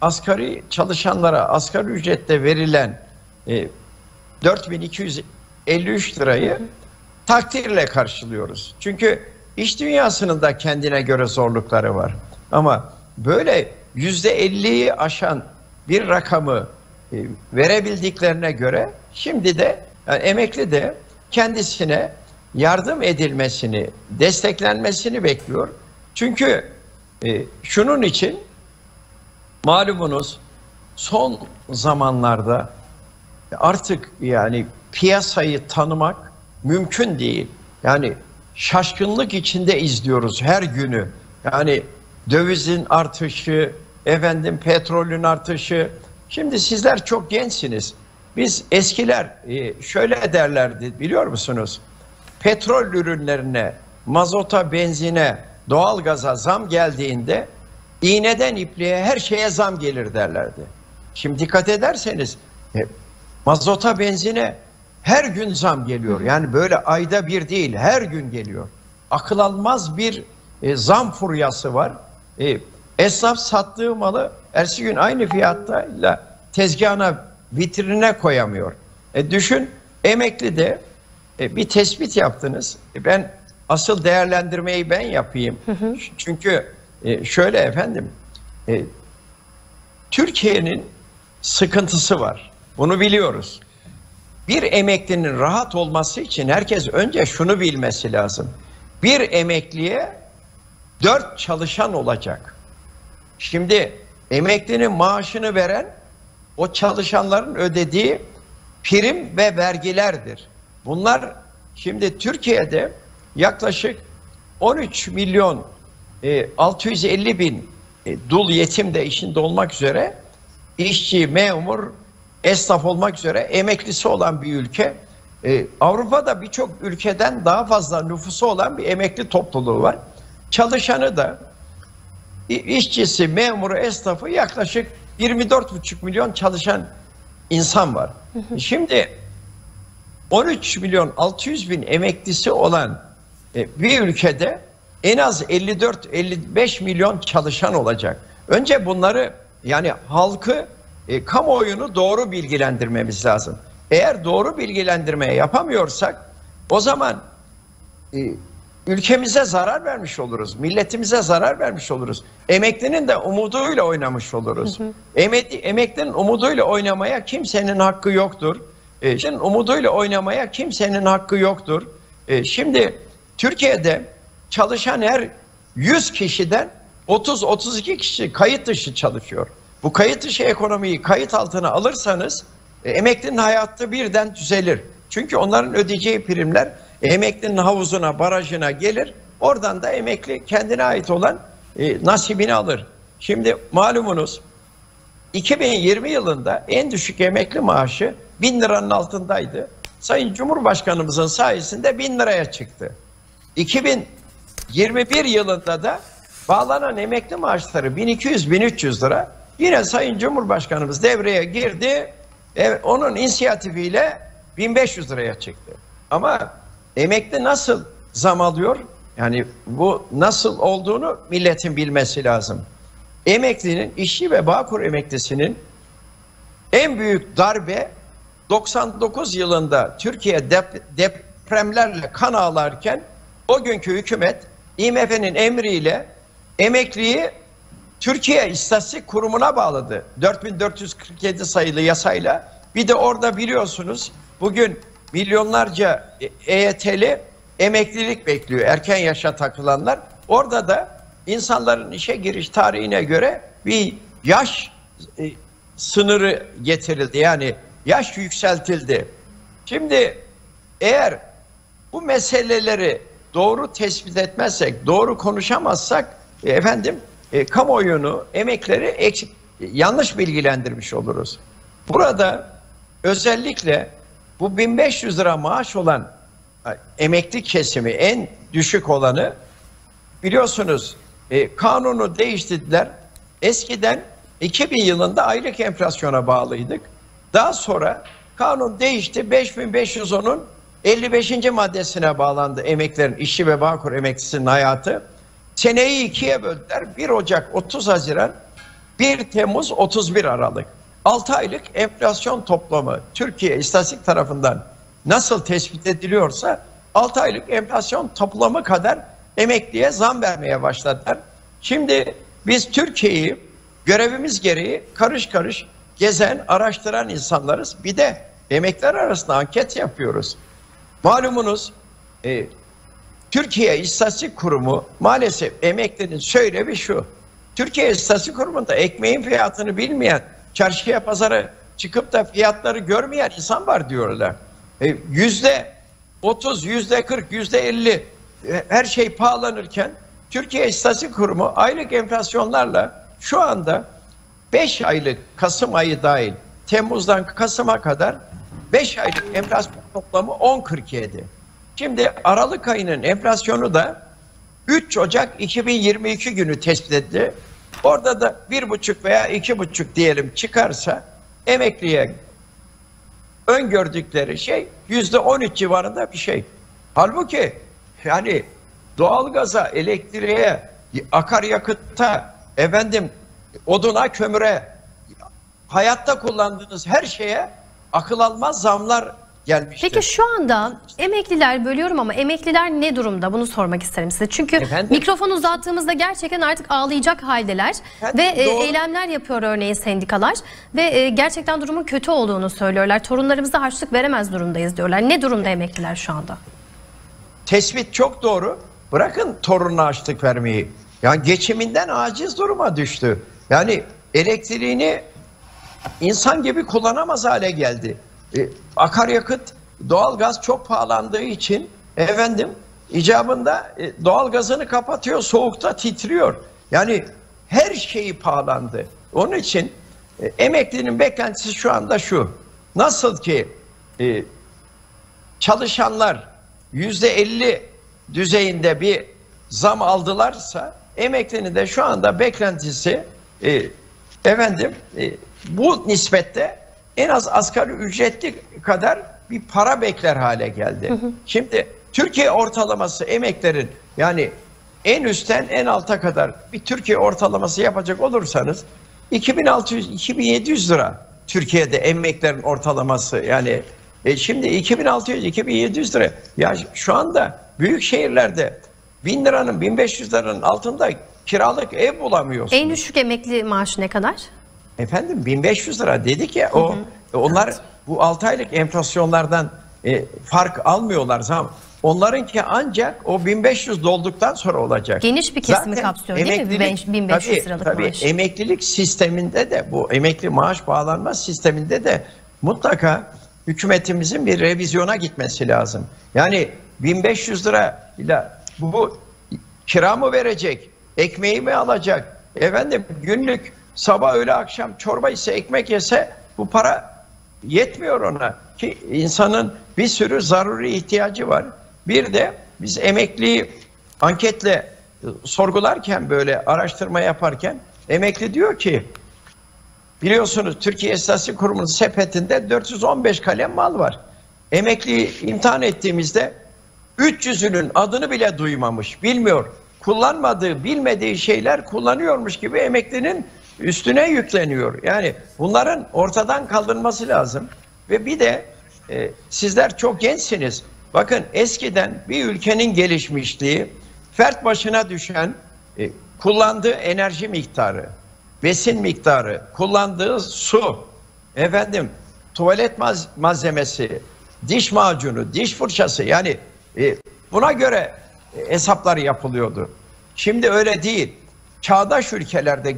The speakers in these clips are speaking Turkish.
asgari çalışanlara asgari ücrette verilen 4.253 lirayı takdirle karşılıyoruz. Çünkü iş dünyasının da kendine göre zorlukları var. Ama böyle %50'yi aşan bir rakamı verebildiklerine göre şimdi de yani emekli de kendisine yardım edilmesini, desteklenmesini bekliyor. Çünkü şunun için malumunuz son zamanlarda artık yani piyasayı tanımak mümkün değil. Yani şaşkınlık içinde izliyoruz her günü. Yani dövizin artışı, efendim petrolün artışı. Şimdi sizler çok gençsiniz. Biz eskiler şöyle derlerdi biliyor musunuz? Petrol ürünlerine, mazota, benzine, doğalgaza zam geldiğinde iğneden ipliğe her şeye zam gelir derlerdi. Şimdi dikkat ederseniz mazota, benzine her gün zam geliyor. Yani böyle ayda bir değil, her gün geliyor. Akıl almaz bir zam furyası var. Esnaf sattığı malı ertesi gün aynı fiyatla tezgahına, vitrinine koyamıyor. Düşün, emekli de bir tespit yaptınız. Ben asıl değerlendirmeyi ben yapayım. Çünkü şöyle efendim, Türkiye'nin sıkıntısı var. Bunu biliyoruz. Bir emeklinin rahat olması için herkes önce şunu bilmesi lazım. Bir emekliye 4 çalışan olacak. Şimdi emeklinin maaşını veren o çalışanların ödediği prim ve vergilerdir. Bunlar şimdi Türkiye'de yaklaşık 13 milyon 650 bin dul yetim de işinde olmak üzere işçi, memur, esnaf olmak üzere emeklisi olan bir ülke. Avrupa'da birçok ülkeden daha fazla nüfusu olan bir emekli topluluğu var. Çalışanı da işçisi, memuru, esnafı yaklaşık 24,5 milyon çalışan insan var. Şimdi 13 milyon 600 bin emeklisi olan bir ülkede en az 54-55 milyon çalışan olacak. Önce bunları yani halkı, kamuoyunu doğru bilgilendirmemiz lazım. Eğer doğru bilgilendirmeye yapamıyorsak o zaman ülkemize zarar vermiş oluruz. Milletimize zarar vermiş oluruz. Emeklinin de umuduyla oynamış oluruz. Emeklinin umuduyla oynamaya kimsenin hakkı yoktur. Umuduyla oynamaya kimsenin hakkı yoktur. Şimdi Türkiye'de çalışan her 100 kişiden 30-32 kişi kayıt dışı çalışıyor. Bu kayıt dışı ekonomiyi kayıt altına alırsanız emeklinin hayatı birden düzelir. Çünkü onların ödeyeceği primler emeklinin havuzuna, barajına gelir. Oradan da emekli kendine ait olan nasibini alır. Şimdi malumunuz 2020 yılında en düşük emekli maaşı 1000 liranın altındaydı. Sayın Cumhurbaşkanımızın sayesinde 1000 liraya çıktı. 2021 yılında da bağlanan emekli maaşları 1200-1300 lira. Yine Sayın Cumhurbaşkanımız devreye girdi. Onun inisiyatifiyle 1500 liraya çıktı. Ama emekli nasıl zam alıyor? Yani bu nasıl olduğunu milletin bilmesi lazım. Emeklinin, işçi ve Bağkur emeklisinin en büyük darbe 99 yılında Türkiye depremlerle kan ağlarken o günkü hükümet IMF'nin emriyle emekliyi Türkiye İstatistik Kurumu'na bağladı. 4447 sayılı yasayla. Bir de orada biliyorsunuz bugün milyonlarca EYT'li emeklilik bekliyor. Erken yaşa takılanlar. Orada da insanların işe giriş tarihine göre bir yaş sınırı getirildi. Yani yaş yükseltildi. Şimdi eğer bu meseleleri doğru tespit etmezsek, doğru konuşamazsak kamuoyunu, emekleri yanlış bilgilendirmiş oluruz. Burada özellikle bu 1500 lira maaş olan emekli kesimi en düşük olanı biliyorsunuz kanunu değiştirdiler. Eskiden 2000 yılında aylık enflasyona bağlıydık. Daha sonra kanun değişti. 5510'un 55. maddesine bağlandı emeklerin, işçi ve Bağkur emeklisinin hayatı. Seneyi 2'ye böldüler. 1 Ocak 30 Haziran 1 Temmuz 31 Aralık 6 aylık enflasyon toplamı Türkiye İstatistik tarafından nasıl tespit ediliyorsa 6 aylık enflasyon toplamı kadar emekliye zam vermeye başladılar. Şimdi biz Türkiye'yi görevimiz gereği karış karış gezen, araştıran insanlarız. Bir de emekliler arasında anket yapıyoruz. Malumunuz Türkiye İstatistik Kurumu maalesef emeklinin söylevi şu. Türkiye İstatistik Kurumu'nda ekmeğin fiyatını bilmeyen, çarşıya pazara çıkıp da fiyatları görmeyen insan var diyorlar. %30, %40, %50 her şey pahalanırken Türkiye İstatistik Kurumu aylık enflasyonlarla şu anda 5 aylık Kasım ayı dahil Temmuz'dan Kasım'a kadar 5 aylık enflasyon toplamı 10.47. Şimdi Aralık ayının enflasyonu da 3 Ocak 2022 günü tespit edildi. Orada da 1,5 veya 2,5 diyelim çıkarsa emekliye öngördükleri şey %13 civarında bir şey. Halbuki yani doğalgaza, elektriğe, akaryakıtta, oduna, kömüre, hayatta kullandığınız her şeye akıl almaz zamlar gelmiştir. Peki şu anda emekliler, bölüyorum ama emekliler ne durumda? Bunu sormak isterim size. Çünkü mikrofon uzattığımızda gerçekten artık ağlayacak haldeler ve eylemler yapıyor örneğin sendikalar ve gerçekten durumun kötü olduğunu söylüyorlar. Torunlarımıza harçlık veremez durumdayız diyorlar. Ne durumda emekliler şu anda? Tespit çok doğru. Bırakın torununa harçlık vermeyi. Yani geçiminden aciz duruma düştü. Yani elektriğini insan gibi kullanamaz hale geldi. Akaryakıt, doğalgaz çok pahalandığı için icabında doğalgazını kapatıyor, soğukta titriyor. Yani her şeyi pahalandı. Onun için emeklinin beklentisi şu anda şu. Nasıl ki çalışanlar %50 düzeyinde bir zam aldılarsa emeklinin de şu anda beklentisi bu nispette en az asgari ücretli kadar bir para bekler hale geldi. Şimdi Türkiye ortalaması emeklerin yani en üstten en alta kadar bir Türkiye ortalaması yapacak olursanız 2600-2700 lira Türkiye'de emeklerin ortalaması yani şimdi 2600-2700 lira ya şu anda büyük şehirlerde 1000 liranın 1500 liranın altında kiralık ev bulamıyorsunuz. En düşük emekli maaşı ne kadar? 1500 lira dedik ya onlar bu 6 aylık enflasyonlardan fark almıyorlar zam. Onlarınki ancak o 1500 dolduktan sonra olacak. Geniş bir kesimi kapsıyor değil mi? 1500 liralık maaş. Emeklilik sisteminde de bu emekli maaş bağlanma sisteminde de mutlaka hükümetimizin bir revizyona gitmesi lazım. Yani 1500 lirayla bu kira mı verecek? Ekmeği mi alacak? Günlük sabah öğle akşam çorba ise ekmek yese bu para yetmiyor ona. Ki insanın bir sürü zaruri ihtiyacı var. Bir de biz emekliyi anketle sorgularken böyle araştırma yaparken emekli diyor ki biliyorsunuz Türkiye İstatistik Kurumu'nun sepetinde 415 kalem mal var. Emekliyi imtihan ettiğimizde 300'ünün adını bile duymamış, bilmiyor. Kullanmadığı, bilmediği şeyler kullanıyormuş gibi emeklinin üstüne yükleniyor. Yani bunların ortadan kaldırılması lazım. Ve bir de sizler çok gençsiniz. Bakın eskiden bir ülkenin gelişmişliği fert başına düşen kullandığı enerji miktarı, besin miktarı, kullandığı su, tuvalet malzemesi, diş macunu, diş fırçası yani buna göre hesaplar yapılıyordu. Şimdi öyle değil. Çağdaş ülkelerde,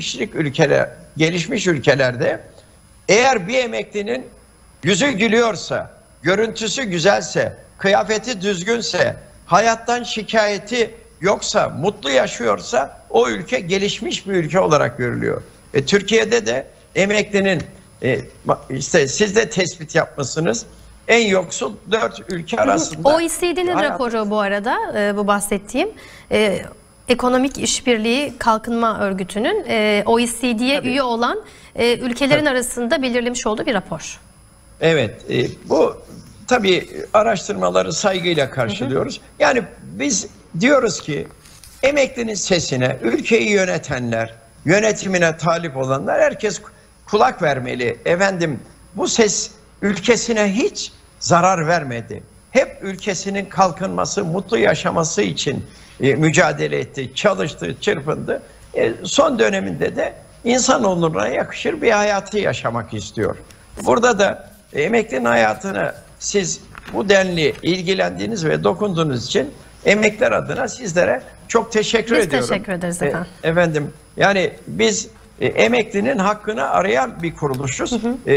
gelişmiş ülkelerde eğer bir emeklinin yüzü gülüyorsa, görüntüsü güzelse, kıyafeti düzgünse, hayattan şikayeti yoksa, mutlu yaşıyorsa o ülke gelişmiş bir ülke olarak görülüyor. Türkiye'de de emeklinin işte siz de tespit yapmışsınız. En yoksul 4 ülke arasında. OECD'nin raporu bu arada bu bahsettiğim Ekonomik İşbirliği Kalkınma Örgütü'nün OECD'ye üye olan ülkelerin arasında belirlemiş olduğu bir rapor. Evet, bu tabii araştırmaları saygıyla karşılıyoruz. Yani biz diyoruz ki emeklinin sesine ülkeyi yönetenler, yönetimine talip olanlar herkes kulak vermeli. Efendim bu ses ülkesine hiç zarar vermedi. Hep ülkesinin kalkınması, mutlu yaşaması için mücadele etti, çalıştı, çırpındı. Son döneminde de insanoğluna yakışır bir hayatı yaşamak istiyor. Burada da emeklinin hayatına siz bu denli ilgilendiğiniz ve dokunduğunuz için emekliler adına sizlere çok teşekkür ediyorum. Biz teşekkür ederiz efendim. Efendim yani biz emeklinin hakkını arayan bir kuruluşuz.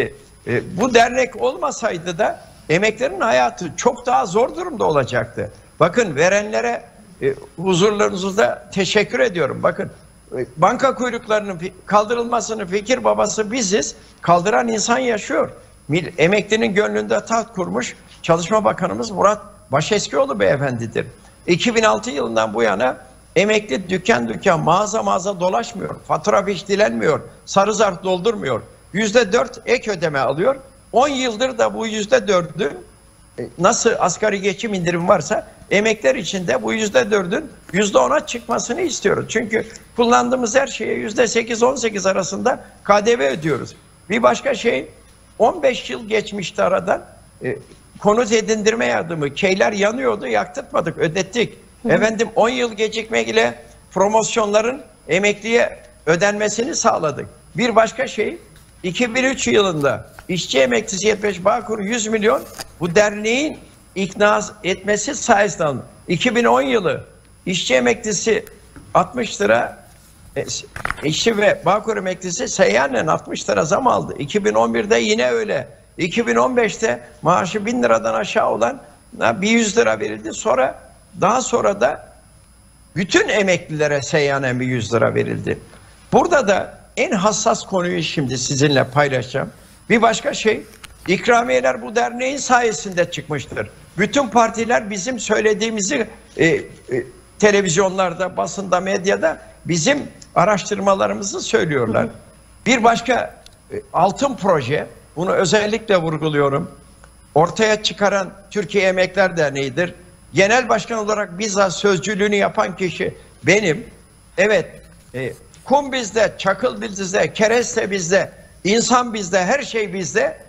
Bu dernek olmasaydı da emeklilerin hayatı çok daha zor durumda olacaktı. Bakın verenlere huzurlarınızda teşekkür ediyorum. Bakın banka kuyruklarının kaldırılmasının fikir babası biziz. Kaldıran insan yaşıyor. Emeklinin gönlünde taht kurmuş Çalışma Bakanımız Murat Başeskioğlu beyefendidir. 2006 yılından bu yana emekli dükkan dükkan, mağaza mağaza dolaşmıyor. Fatura fiş dilenmiyor. Sarı zarf doldurmuyor. %4 ek ödeme alıyor. 10 yıldır da bu %4'ün nasıl asgari geçim indirimi varsa emekliler için de bu %4'ün %10'a çıkmasını istiyoruz. Çünkü kullandığımız her şeye %8-18 arasında KDV ödüyoruz. Bir başka şey 15 yıl geçmişti aradan. Konut edindirme yardımı, keyler yanıyordu, yaktırtmadık, ödettik. Efendim 10 yıl gecikmeyle promosyonların emekliye ödenmesini sağladık. Bir başka şey 2003 yılında işçi emeklisi 75 Bağkur 100 milyon bu derneğin ikna etmesi sayesinde 2010 yılı işçi emeklisi 60 lira işçi ve Bağkur emeklisi seyyanen 60 lira zam aldı. 2011'de yine öyle. 2015'te maaşı 1000 liradan aşağı olan bir 100 lira verildi. Daha sonra da bütün emeklilere seyyanen bir 100 lira verildi. Burada da en hassas konuyu şimdi sizinle paylaşacağım. Bir başka şey, ikramiyeler bu derneğin sayesinde çıkmıştır. Bütün partiler bizim söylediğimizi televizyonlarda, basında, medyada bizim araştırmalarımızı söylüyorlar. Bir başka altın proje, bunu özellikle vurguluyorum. Ortaya çıkaran Türkiye Emekliler Derneği'dir. Genel başkan olarak bizzat sözcülüğünü yapan kişi benim. Evet, kum bizde, çakıl bizde, kereste bizde, insan bizde, her şey bizde.